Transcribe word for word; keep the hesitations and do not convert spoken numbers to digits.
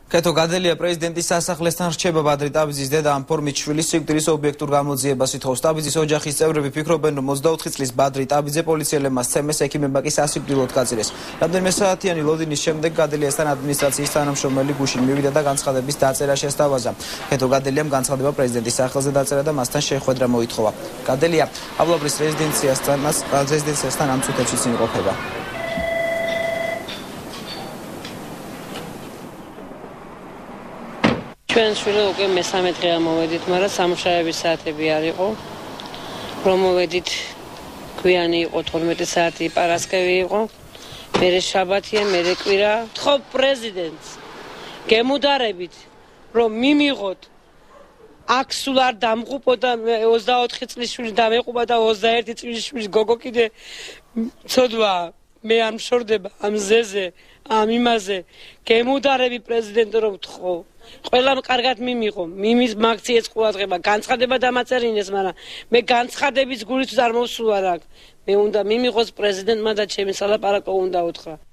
Kheto gadeliya პრეზიდენტის სასახლესთან რჩება ბადრი ტაბიძის დედა ამ ფორმით შვილის სიკვდილის ობიექტურ გამოძიებას ითხოვს. ტაბიძის ოჯახის წევრები ფიქრობენ, რომ ოცდაოთხი წლის ბადრი ტაბიძე პოლიციელებმა სცემეს, ექიმებმა კი სასიკვდილოდ გაწირეს. რამდენიმე საათიანი ლოდინის შემდეგ გადელიასთან ადმინისტრაციის თანამშრომელი გუშინ მივიდა და განცხადების დაწერა შესთავაზა. Kheto გადელიამ განცხადება პრეზიდენტის სახელზე დაწერა და მასთან შეხვედრა მოითხოვა. გადელია ავლაბრის რეზიდენციასთან რეზიდენციასთან ამ წუთებში წინ იმყოფება. ჩვენ შვილო უკვე მესამე დღეა მოვედით, მაგრამ სამუშაოების საათები არ იყო. რომ მოვედით გვიანი იყო თორმეტი საათი პარასკევი იყო. მერე შაბათია, მერე კვირა. ხო პრეზიდენტს გემუდარებით რომ მიმიღოთ აქ სულ არ დამღუპოდა ოცდაოთხი წლის შვილი დამეყუპა და ოცდაერთი წლის შვილის გოგო კიდე ცოდვა მე არ მშორდება ამ ზეზე ამ იმაზე გემუდარები პრეზიდენტო რომ თხოვ ყველამ კარგად მიმიღო მიმის მაქციეს ყურადღება განცხადება დამაწერინეს მაგრამ მე განცხადების გულით არ მოვსულა რა მე უნდა მიმიღოს პრეზიდენტმა და ჩემი სალაპარაკო უნდა უთხრა